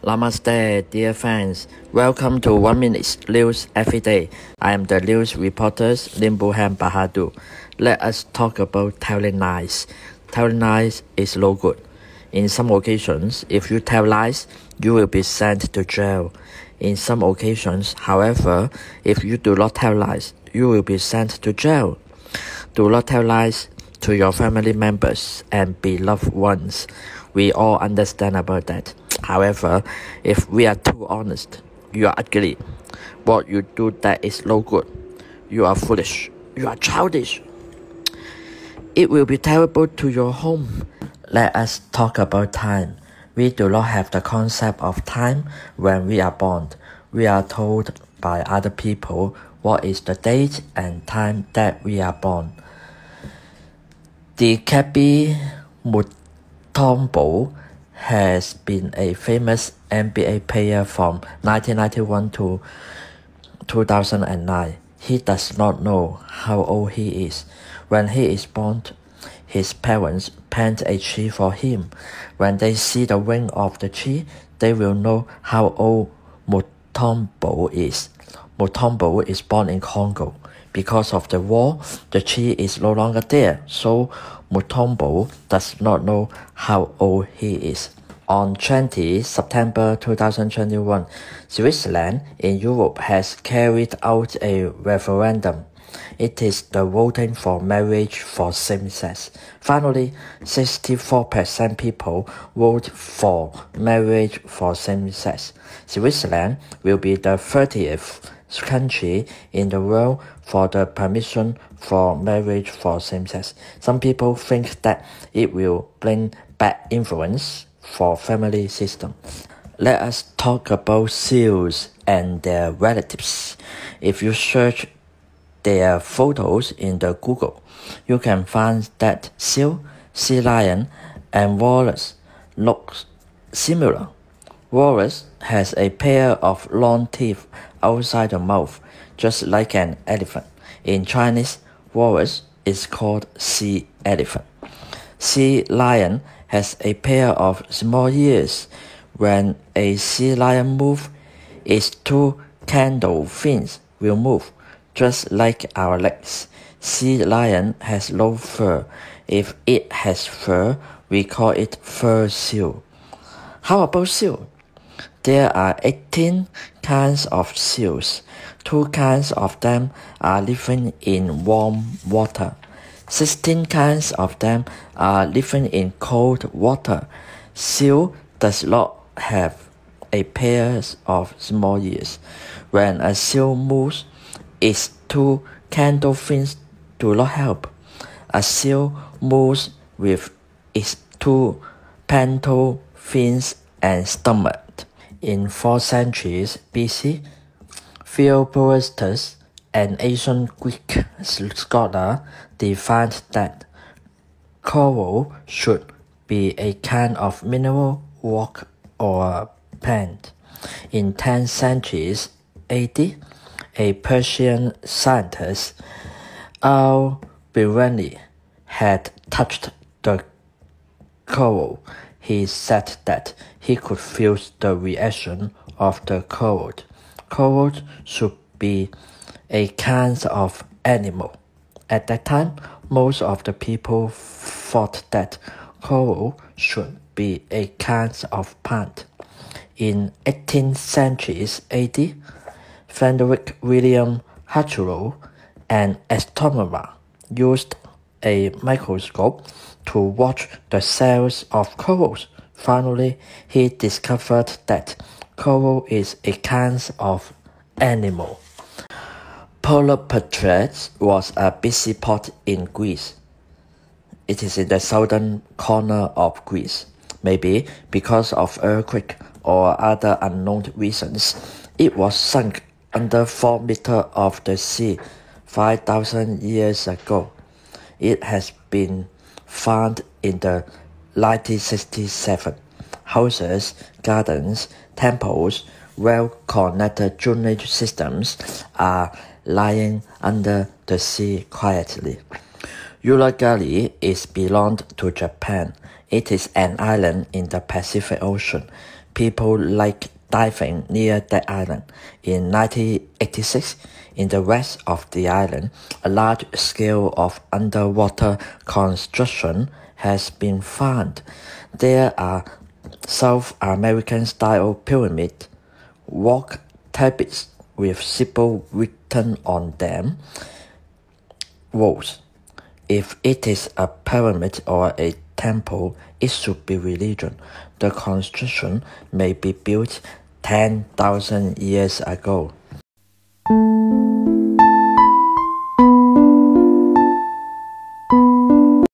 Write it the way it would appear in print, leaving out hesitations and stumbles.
Namaste, dear fans. Welcome to 1 Minute News Every Day. I am the news reporter Limbuhan Bahadur. Let us talk about telling lies. Telling lies is no good. In some occasions, if you tell lies, you will be sent to jail. In some occasions, however, if you do not tell lies, you will be sent to jail. Do not tell lies to your family members and beloved ones. We all understand about that. However, if we are too honest, you are ugly. What you do that is no good. You are foolish. You are childish. It will be terrible to your home. Let us talk about time. We do not have the concept of time when we are born. We are told by other people what is the date and time that we are born. Dikembe Mutombo has been a famous NBA player from 1991 to 2009. He does not know how old he is. When he is born, his parents plant a tree for him. When they see the wing of the tree, they will know how old Mutombo is. Mutombo is born in Congo. Because of the war, the tree is no longer there, so Mutombo does not know how old he is. On 20 September 2021, Switzerland in Europe has carried out a referendum. It is the voting for marriage for same-sex. Finally, 64% people vote for marriage for same-sex. Switzerland will be the 30th country in the world for the permission for marriage for same-sex. Some people think that it will bring bad influence for family system. Let us talk about seals and their relatives. If you search their photos in the Google, you can find that seal, sea lion, and walrus look similar. Walrus has a pair of long teeth outside the mouth, just like an elephant. In Chinese, walrus is called sea elephant. Sea lion has a pair of small ears. When a sea lion moves, its two caudal fins will move, just like our legs. Sea lion has no fur. If it has fur, we call it fur seal. How about seal? There are 18 kinds of seals. 2 kinds of them are living in warm water. 16 kinds of them are living in cold water. Seal does not have a pair of small ears. When a seal moves, its 2 caudal fins do not help. A seal moves with its 2 pectoral fins and stomach. In 4th century BC, Theophrastus, an ancient Greek scholar, defined that coral should be a kind of mineral, rock, or plant. In 10th century AD, a Persian scientist, Al-Biruni, had touched the coral. He said that he could feel the reaction of the coral. Coral should be a kind of animal. At that time, most of the people thought that coral should be a kind of plant. In 18th century AD, Frederick William Herschel, an astronomer, used a microscope to watch the cells of corals. Finally, he discovered that coral is a kind of animal. Polopatra was a busy port in Greece. It is in the southern corner of Greece. Maybe because of earthquake or other unknown reasons, it was sunk under 4 meters of the sea 5,000 years ago. It has been found in the 1967. Houses, gardens, temples, well-connected drainage systems are lying under the sea quietly. Uragali is belonged to Japan. It is an island in the Pacific Ocean. people like diving near the island. In 1986, in the west of the island, a large scale of underwater construction has been found. There are South American-style pyramid rock tablets with symbol written on them walls. If it is a pyramid or a temple, it should be religion. The construction may be built 10,000 years ago.